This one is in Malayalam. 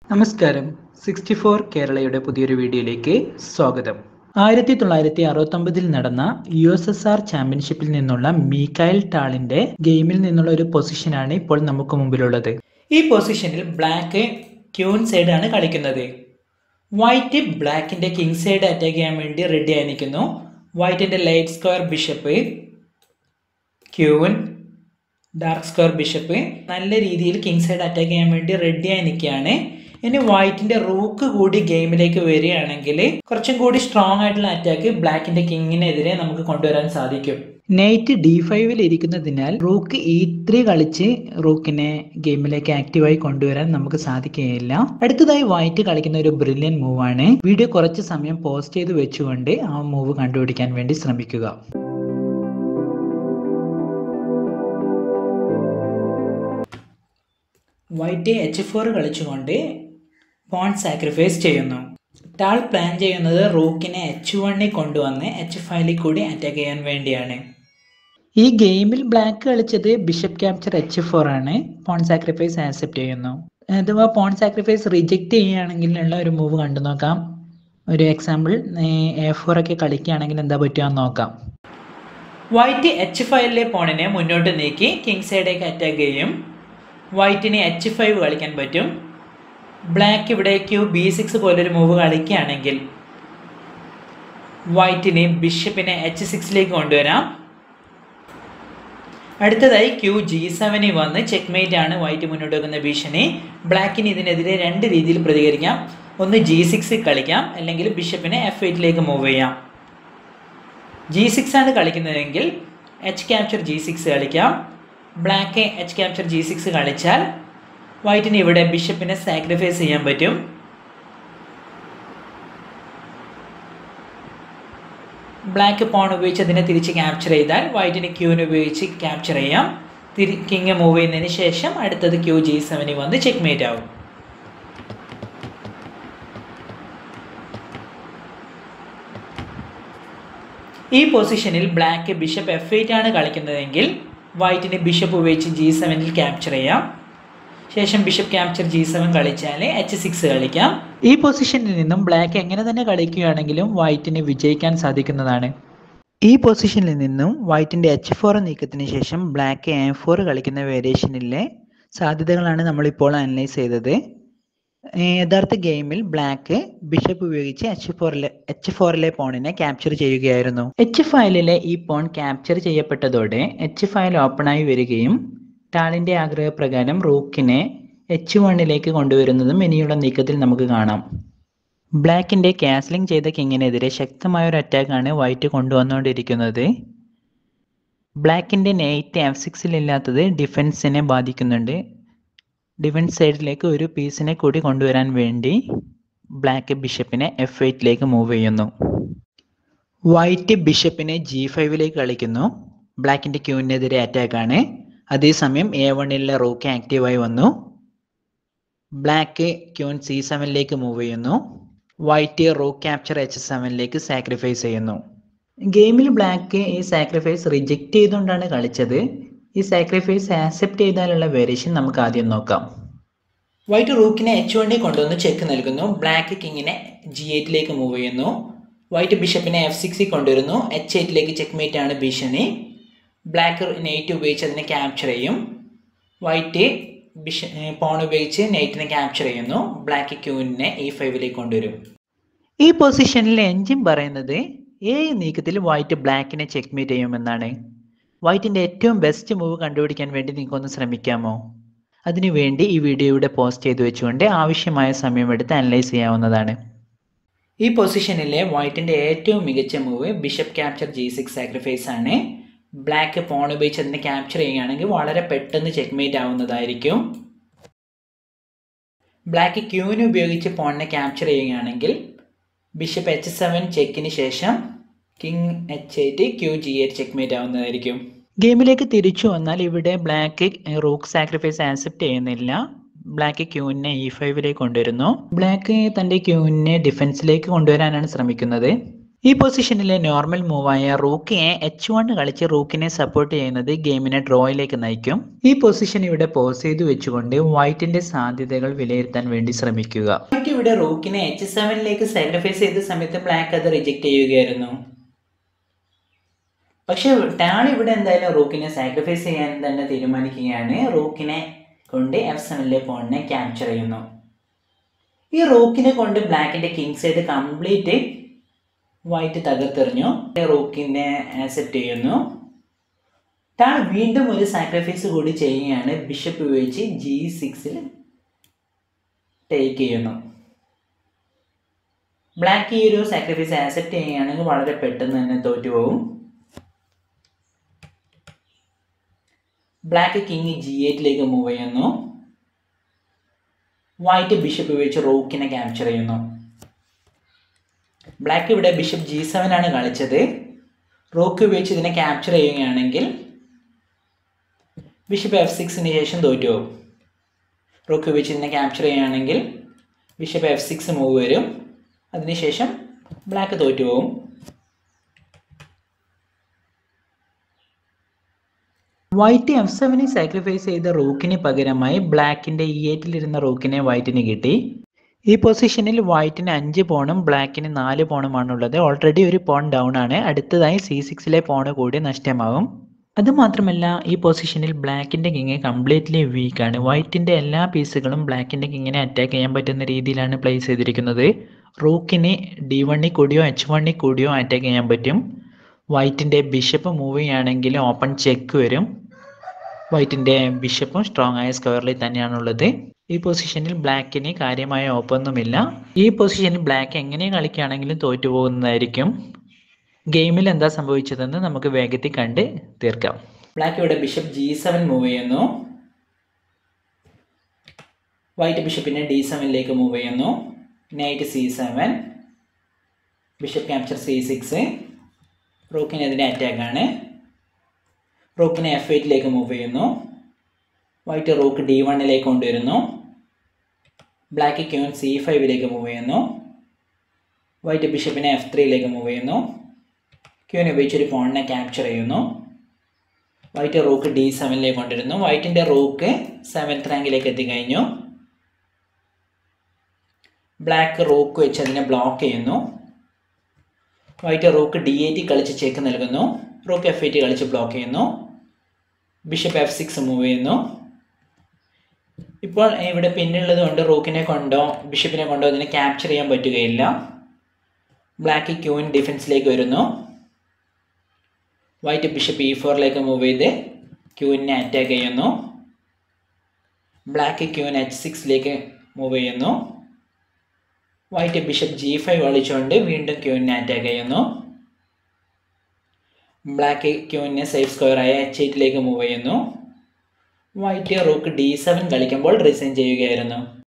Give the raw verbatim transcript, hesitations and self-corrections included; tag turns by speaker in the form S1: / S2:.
S1: നമസ്കാരം. സിക്സ്റ്റി ഫോർ കേരളയുടെ പുതിയൊരു വീഡിയോയിലേക്ക് സ്വാഗതം. ആയിരത്തി തൊള്ളായിരത്തി അറുപത്തൊമ്പതിൽ നടന്ന യു എസ് എസ് ആർ ചാമ്പ്യൻഷിപ്പിൽ നിന്നുള്ള മീക്കായൽ ടാളിന്റെ ഗെയിമിൽ നിന്നുള്ള ഒരു പൊസിഷനാണ് ഇപ്പോൾ നമുക്ക് മുമ്പിലുള്ളത്. ഈ പൊസിഷനിൽ ബ്ലാക്ക് ക്യൂൻ സൈഡ് ആണ് കളിക്കുന്നത്. വൈറ്റ് ബ്ലാക്കിന്റെ കിങ് സൈഡ് അറ്റാക്ക് ചെയ്യാൻ വേണ്ടി റെഡി ആയി നിൽക്കുന്നു. വൈറ്റിന്റെ light square bishop, queen, dark square bishop നല്ല രീതിയിൽ കിങ് സൈഡ് അറ്റാക്ക് ചെയ്യാൻ വേണ്ടി റെഡി ആയി നിൽക്കുകയാണ്. ഇനി വൈറ്റിന്റെ റൂക്ക് കൂടി ഗെയിമിലേക്ക് വരികയാണെങ്കിൽ കുറച്ചും കൂടി സ്ട്രോങ് ആയിട്ടുള്ള അറ്റാക്ക് ബ്ലാക്കിന്റെ കിങ്ങിനെതിരെ നമുക്ക് കൊണ്ടുവരാൻ സാധിക്കും. നൈറ്റ് ഡി ഫൈവിൽ ഇരിക്കുന്നതിനാൽ റൂക്ക് ഇ ത്രീ കളിച്ച് റൂക്കിനെ ഗെയിമിലേക്ക് ആക്റ്റീവായി കൊണ്ടുവരാൻ നമുക്ക് സാധിക്കുകയില്ല. അടുത്തതായി വൈറ്റ് കളിക്കുന്ന ഒരു ബ്രില്യൻ മൂവാണ്. വീഡിയോ കുറച്ച് സമയം പോസ്റ്റ് ചെയ്ത് വെച്ചുകൊണ്ട് ആ മൂവ് കണ്ടുപിടിക്കാൻ വേണ്ടി ശ്രമിക്കുക. വൈറ്റ് എച്ച് ഫോർ കളിച്ചുകൊണ്ട് പോൺ സാക്രിഫൈസ് ചെയ്യുന്നു. ടാൾ പ്ലാൻ ചെയ്യുന്നത് റൂക്കിനെ എച്ച് വണ്ണിൽ കൊണ്ടുവന്ന് എച്ച് ഫൈവിൽ കൂടി അറ്റാക്ക് ചെയ്യാൻ വേണ്ടിയാണ്. ഈ ഗെയിമിൽ ബ്ലാക്ക് കളിച്ചത് ബിഷപ്പ് ക്യാപ്ചർ എച്ച് ഫോർ ആണ്. പോൺ സാക്രിഫൈസ് ആക്സെപ്റ്റ് ചെയ്യുന്നു. അഥവാ പോൺ സാക്രിഫൈസ് റിജക്റ്റ് ചെയ്യുകയാണെങ്കിലുള്ള ഒരു മൂവ് കണ്ടു നോക്കാം. ഒരു എക്സാമ്പിൾ, എ ഫോർ ഒക്കെ കളിക്കുകയാണെങ്കിൽ എന്താ പറ്റുക നോക്കാം. വൈറ്റ് എച്ച് ഫൈവിലെ പോണിനെ മുന്നോട്ട് നീക്കി കിങ് സൈഡേക്ക് അറ്റാക്ക് ചെയ്യും. വൈറ്റിന് എച്ച് ഫൈവ് കളിക്കാൻ പറ്റും. ബ്ലാക്ക് ഇവിടെ ക്യൂ ബി സിക്സ് പോലൊരു മൂവ് കളിക്കുകയാണെങ്കിൽ വൈറ്റിന് ബിഷപ്പിനെ എച്ച് സിക്സിലേക്ക് കൊണ്ടുവരാം. അടുത്തതായി ക്യൂ ജി സെവനിൽ വന്ന് ചെക്ക്മേറ്റ് ആണ് വൈറ്റ് മുന്നോട്ട് വെക്കുന്ന ഭീഷണി. ബ്ലാക്കിന് ഇതിനെതിരെ രണ്ട് രീതിയിൽ പ്രതികരിക്കാം. ഒന്ന് ജി സിക്സ് കളിക്കാം, അല്ലെങ്കിൽ ബിഷപ്പിനെ എഫ് എയ്റ്റിലേക്ക് മൂവ് ചെയ്യാം. ജി സിക്സ് ആണ് കളിക്കുന്നതെങ്കിൽ എച്ച് ക്യാപ്ചർ ജി സിക്സ് കളിക്കാം. Black H capture G six കളിച്ചാൽ വൈറ്റിന് ഇവിടെ ബിഷപ്പിനെ സാക്രിഫൈസ് ചെയ്യാൻ പറ്റും. ബ്ലാക്ക് പോൺ ഉപയോഗിച്ച് അതിനെ തിരിച്ച് ക്യാപ്ചർ ചെയ്താൽ വൈറ്റിന് ക്യൂന് ഉപയോഗിച്ച് ക്യാപ്ചർ ചെയ്യാം. തിരി കിങ് മൂവ് ചെയ്യുന്നതിന് ശേഷം അടുത്തത് ക്യൂ ജി സെവനിൽ വന്ന് ചെക്ക്മേറ്റ് ആവും. ഈ പൊസിഷനിൽ ബ്ലാക്ക് ബിഷപ്പ് എഫ് എയ്റ്റ് ആണ് കളിക്കുന്നതെങ്കിൽ വൈറ്റിന് ബിഷപ്പ് ഉപയോഗിച്ച് ജി സെവനിൽ ക്യാപ്ചർ ചെയ്യാം. ശേഷം ബിഷപ്പ് ക്യാപ്ചർ ജി സെവൻ കളിച്ചാൽ എച്ച് സിക്സ് കളിക്കാം. ഈ പൊസിഷനിൽ നിന്നും ബ്ലാക്ക് എങ്ങനെ തന്നെ കളിക്കുകയാണെങ്കിലും വൈറ്റിന് വിജയിക്കാൻ സാധിക്കുന്നതാണ്. ഈ പൊസിഷനിൽ നിന്നും വൈറ്റിന്റെ എച്ച് ഫോർ നീക്കത്തിന് ശേഷം ബ്ലാക്ക് എ ഫോർ കളിക്കുന്ന വേരിയേഷനിലെ സാധ്യതകളാണ് നമ്മളിപ്പോൾ അനലൈസ് ചെയ്തത്. യഥാർത്ഥ ഗെയിമിൽ ബ്ലാക്ക് ബിഷപ്പ് ഉപയോഗിച്ച് എച്ച് ഫോറിലെ എച്ച് ഫോറിലെ പോണിനെ ക്യാപ്ചർ ചെയ്യുകയായിരുന്നു. എച്ച് ഫൈവിലെ ഈ പോൺ ക്യാപ്ചർ ചെയ്യപ്പെട്ടതോടെ എച്ച് ഫൈവ് ഓപ്പണായി വരികയും ടാളിന്റെ ആഗ്രഹപ്രകാരം റൂക്കിനെ എച്ച് വണ്ണിലേക്ക് കൊണ്ടുവരുന്നതും ഇനിയുള്ള നീക്കത്തിൽ നമുക്ക് കാണാം. ബ്ലാക്കിന്റെ കാസ്ലിംഗ് ചെയ്ത കിങ്ങിനെതിരെ ശക്തമായ ഒരു അറ്റാക്കാണ് വൈറ്റ് കൊണ്ടുവന്നുകൊണ്ടിരിക്കുന്നത്. ബ്ലാക്കിന്റെ നൈറ്റ് എഫ് സിക്സിൽ ഇല്ലാത്തത് ഡിഫൻസിനെ ബാധിക്കുന്നുണ്ട്. ഡിഫൻസ് സൈഡിലേക്ക് ഒരു പീസിനെ കൂടി കൊണ്ടുവരാൻ വേണ്ടി ബ്ലാക്ക് ബിഷപ്പിനെ എഫ് എയ്റ്റിലേക്ക് മൂവ് ചെയ്യുന്നു. വൈറ്റ് ബിഷപ്പിനെ ജി ഫൈവിലേക്ക് കളിക്കുന്നു. ബ്ലാക്കിന്റെ ക്യൂവിനെതിരെ അറ്റാക്കാണ്. അതേസമയം എ വണ്ണിലെ റൂക്ക് ആക്റ്റീവായി വന്നു. ബ്ലാക്ക് ക്യൂൻ സി സെവനിലേക്ക് മൂവ് ചെയ്യുന്നു. വൈറ്റ് റൂക്ക് ക്യാപ്ചർ എച്ച് സെവനിലേക്ക് സാക്രിഫൈസ് ചെയ്യുന്നു. ഗെയിമിൽ ബ്ലാക്ക് ഈ സാക്രിഫൈസ് റിജക്റ്റ് ചെയ്തുകൊണ്ടാണ് കളിച്ചത്. ഈ സാക്രിഫൈസ് ആക്സെപ്റ്റ് ചെയ്താലുള്ള വേരിയേഷൻ നമുക്ക് ആദ്യം നോക്കാം. വൈറ്റ് റൂക്കിനെ എച്ച് വണ്ണിൽ കൊണ്ടുവന്ന് ചെക്ക് നൽകുന്നു. ബ്ലാക്ക് കിങ്ങിനെ ജി എയ്റ്റിലേക്ക് മൂവ് ചെയ്യുന്നു. വൈറ്റ് ബിഷപ്പിനെ എഫ് സിക്സിൽ കൊണ്ടുവരുന്നു. എച്ച് എയ്റ്റിലേക്ക് ചെക്ക്മേറ്റ് ആണ് ഭീഷണി. ബ്ലാക്ക് നൈറ്റ് ഉപയോഗിച്ച് അതിനെ ക്യാപ്ചർ ചെയ്യും. വൈറ്റ് ബിഷ പോൺ ഉപയോഗിച്ച് നൈറ്റിനെ ക്യാപ്ചർ ചെയ്യുന്നു. ബ്ലാക്ക് ക്യൂവിനെ ഇ ഫൈവിലേക്ക് കൊണ്ടുവരും. ഈ പൊസിഷനിൽ എൻജിൻ പറയുന്നത് ഏഴ് നീക്കത്തിൽ വൈറ്റ് ബ്ലാക്കിനെ ചെക്ക്മേറ്റ് ചെയ്യുമെന്നാണ്. വൈറ്റിൻ്റെ ഏറ്റവും ബെസ്റ്റ് മൂവ് കണ്ടുപിടിക്കാൻ വേണ്ടി നിങ്ങൾക്കൊന്ന് ശ്രമിക്കാമോ? അതിനുവേണ്ടി ഈ വീഡിയോ ഇവിടെ പോസ്റ്റ് ചെയ്ത് വെച്ചുകൊണ്ട് ആവശ്യമായ സമയമെടുത്ത് അനലൈസ് ചെയ്യാവുന്നതാണ്. ഈ പൊസിഷനിലെ വൈറ്റിൻ്റെ ഏറ്റവും മികച്ച move bishop capture G six sacrifice ആണ്. ബ്ലാക്ക് പോൺ ഉപയോഗിച്ച് അതിനെ ക്യാപ്ചർ ചെയ്യുകയാണെങ്കിൽ വളരെ പെട്ടെന്ന് ചെക്ക്മേറ്റ് ആവുന്നതായിരിക്കും. ബ്ലാക്ക് ക്യൂവിന് ഉപയോഗിച്ച് പോണിനെ ക്യാപ്ചർ ചെയ്യുകയാണെങ്കിൽ ബിഷപ്പ് എച്ച് സെവൻ ചെക്കിന് ശേഷം king H eight Q G eight checkmate ആവുന്നതായിരിക്കും. ഗെയിമിലേക്ക് തിരിച്ചു വന്നാൽ ഇവിടെ ബ്ലാക്ക് റൂക്ക് സാക്രിഫൈസ് ആക്സെപ്റ്റ് ചെയ്യുന്നില്ല. ബ്ലാക്ക് ക്യൂവിനെ ഇ ഫൈവിലേക്ക് കൊണ്ടുവരുന്നു. ബ്ലാക്ക് തൻ്റെ ക്യൂവിനെ ഡിഫൻസിലേക്ക് കൊണ്ടുവരാനാണ് ശ്രമിക്കുന്നത്. ഈ പൊസിഷനിലെ നോർമൽ മൂവായ റൂക്കിനെ എച്ച് വൺ കളിച്ച് റൂക്കിനെ സപ്പോർട്ട് ചെയ്യുന്നത് ഗെയിമിനെ ഡ്രോയിലേക്ക് നയിക്കും. ഈ പൊസിഷൻ ഇവിടെ പോസ് ചെയ്തു വെച്ചുകൊണ്ട് വൈറ്റിന്റെ സാധ്യതകൾ വിലയിരുത്താൻ വേണ്ടി ശ്രമിക്കുക. വൈറ്റ് ഇവിടെ റൂക്കിനെ എച്ച് സെവനിലേക്ക് സാക്രിഫൈസ് ചെയ്ത സമയത്ത് ബ്ലാക്ക് അത് റിജക്ട് ചെയ്യുകയായിരുന്നു. പക്ഷെ ടാൾ ഇവിടെ എന്തായാലും റൂക്കിനെ സാക്രിഫൈസ് ചെയ്യാൻ തന്നെ തീരുമാനിക്കുകയാണ്. റൂക്കിനെ കൊണ്ട് എഫ് സെവനിലെ പോണിനെ ക്യാപ്ചർ ചെയ്യുന്നു. ഈ റൂക്കിനെ കൊണ്ട് ബ്ലാക്കിന്റെ കിങ് സൈഡ് കംപ്ലീറ്റ് വൈറ്റ് തകർത്തെറിഞ്ഞു. റൂക്കിനെ ആക്സെപ്റ്റ് ചെയ്യുന്നു. ടാൾ വീണ്ടും ഒരു സാക്രിഫൈസ് കൂടി ചെയ്യുകയാണ്. ബിഷപ്പ് ഉപയോഗിച്ച് ജി സിക്സിൽ ടേക്ക് ചെയ്യുന്നു. ബ്ലാക്ക് ഈ ഒരു സാക്രിഫൈസ് ആക്സെപ്റ്റ് ചെയ്യുകയാണെങ്കിൽ വളരെ പെട്ടെന്ന് തന്നെ തോറ്റുപോകും. ബ്ലാക്ക് കിങ് ജി എയ്റ്റിലേക്ക് മൂവ് ചെയ്യുന്നു. വൈറ്റ് ബിഷപ്പ് ഉപയോഗിച്ച് റൂക്കിനെ ക്യാപ്ചർ ചെയ്യുന്നു. ബ്ലാക്ക് ഇവിടെ ബിഷപ്പ് ജി സെവൻ ആണ് കളിച്ചത്. റൂക്ക് ഉപയോഗിച്ച് ഇതിനെ ക്യാപ്ചർ ചെയ്യുകയാണെങ്കിൽ ബിഷപ്പ് എഫ് സിക്സിന് ശേഷം തോറ്റുപോകും. റൂക്ക് ഉപയോഗിച്ച് ഇതിനെ ക്യാപ്ചർ ചെയ്യുകയാണെങ്കിൽ ബിഷപ്പ് എഫ് സിക്സ് മൂവ് വരും. അതിനുശേഷം ബ്ലാക്ക് തോറ്റുപോകും. വൈറ്റ് എഫ് സെവനെ സാക്രിഫൈസ് ചെയ്ത റൂക്കിന് പകരമായി ബ്ലാക്കിന്റെ ഇ എയ്റ്റിലിരുന്ന റൂക്കിനെ വൈറ്റിന് കിട്ടി. ഈ പൊസിഷനിൽ വൈറ്റിന് അഞ്ച് പോണും ബ്ലാക്കിന് നാല് പോണുമാണുള്ളത്. ഓൾറെഡി ഒരു പോൺ ഡൗൺ ആണ്. അടുത്തതായി സി സിക്സിലെ പോണ് കൂടി നഷ്ടമാവും. അതുമാത്രമല്ല ഈ പൊസിഷനിൽ ബ്ലാക്കിന്റെ കിങ് കംപ്ലീറ്റ്ലി വീക്കാണ്. വൈറ്റിന്റെ എല്ലാ പീസുകളും ബ്ലാക്കിന്റെ കിങ്ങിനെ അറ്റാക്ക് ചെയ്യാൻ പറ്റുന്ന രീതിയിലാണ് പ്ലേസ് ചെയ്തിരിക്കുന്നത്. റൂക്കിന് ഡി വണ്ണിൽ കൂടിയോ എച്ച് വണ്ണിൽ കൂടിയോ അറ്റാക്ക് ചെയ്യാൻ പറ്റും. വൈറ്റിന്റെ ബിഷപ്പ് മൂവ് ചെയ്യുകയാണെങ്കിൽ ഓപ്പൺ ചെക്ക് വരും. വൈറ്റിന്റെ ബിഷപ്പും സ്ട്രോങ് ആയ സ്ക്വയറിൽ തന്നെയാണുള്ളത്. ഈ പൊസിഷനിൽ ബ്ലാക്കിന് കാര്യമായ ഓപ്പൊന്നുമില്ല. ഈ പൊസിഷനിൽ ബ്ലാക്ക് എങ്ങനെ കളിക്കുകയാണെങ്കിലും തോറ്റുപോകുന്നതായിരിക്കും. ഗെയിമിൽ എന്താ സംഭവിച്ചതെന്ന് നമുക്ക് വേഗത്തിൽ കണ്ട് തീർക്കാം. ബ്ലാക്ക് ഇവിടെ ബിഷപ്പ് ജി സെവൻ മൂവ് ചെയ്യുന്നു. വൈറ്റ് ബിഷപ്പിനെ ഡി സെവനിലേക്ക് മൂവ് ചെയ്യുന്നു. Knight C seven, bishop capture C six. റൂക്കിനെതിരെ അറ്റാക്കാണ്. റൂക്കിനെ എഫ് എയ്റ്റിലേക്ക് മൂവ് ചെയ്യുന്നു. വൈറ്റ് റൂക്ക് ഡി വണ്ണിലേക്ക് കൊണ്ടുവരുന്നു. ബ്ലാക്ക് ക്യൂൻ സി ഫൈവിലേക്ക് മൂവ് ചെയ്യുന്നു. വൈറ്റ് ബിഷപ്പിനെ എഫ് ത്രീയിലേക്ക് മൂവ് ചെയ്യുന്നു. ക്യൂൻ ഉപയോഗിച്ചൊരു പോണിനെ ക്യാപ്ചർ ചെയ്യുന്നു. വൈറ്റ് റൂക്ക് ഡി സെവനിലേക്ക് കൊണ്ടുവരുന്നു. വൈറ്റിൻ്റെ റൂക്ക് സെവൻത്ത് റാങ്കിലേക്ക് എത്തിക്കഴിഞ്ഞു. ബ്ലാക്ക് റൂക്ക് വെച്ച് അതിനെ ബ്ലോക്ക് ചെയ്യുന്നു. വൈറ്റ് റൂക്ക് ഡി എയ്റ്റ് കളിച്ച് ചെക്ക് നൽകുന്നു. റൂക്ക് എഫ് എയ്റ്റ് കളിച്ച് ബ്ലോക്ക് ചെയ്യുന്നു. ബിഷപ്പ് എഫ് സിക്സ് മൂവ് ചെയ്യുന്നു. ഇപ്പോൾ ഇവിടെ പിന്നുള്ളത് കൊണ്ട് റൂക്കിനെ കൊണ്ടോ ബിഷപ്പിനെ കൊണ്ടോ ഇതിനെ ക്യാപ്ചർ ചെയ്യാൻ പറ്റുകയില്ല. ബ്ലാക്ക് ക്യൂൻ ഡിഫൻസിലേക്ക് വരുന്നു. വൈറ്റ് ബിഷപ്പ് ഇ ഫോറിലേക്ക് മൂവ് ചെയ്ത് ക്യൂവിനെ അറ്റാക്ക് ചെയ്യുന്നു. ബ്ലാക്ക് ക്യൂൻ എച്ച് സിക്സിലേക്ക് മൂവ് ചെയ്യുന്നു. വൈറ്റ് ബിഷപ്പ് ജി ഫൈവ് കളിച്ചുകൊണ്ട് വീണ്ടും ക്യൂവിനെ അറ്റാക്ക് ചെയ്യുന്നു. ബ്ലാക്ക് ക്യൂവിനെ സേഫ് സ്ക്വയറായ എച്ച് എയ്റ്റിലേക്ക് മൂവ് ചെയ്യുന്നു. വൈറ്റ് റൂക്ക് ഡി സെവൻ കളിക്കുമ്പോൾ റിസൈൻ ചെയ്യുകയായിരുന്നു.